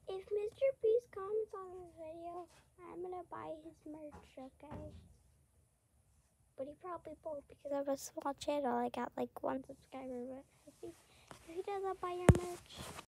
If Mr. Beast comments on this video, I'm gonna buy his merch, okay? But he probably won't because I have a small channel. I got like 1 subscriber, but if he doesn't buy your merch,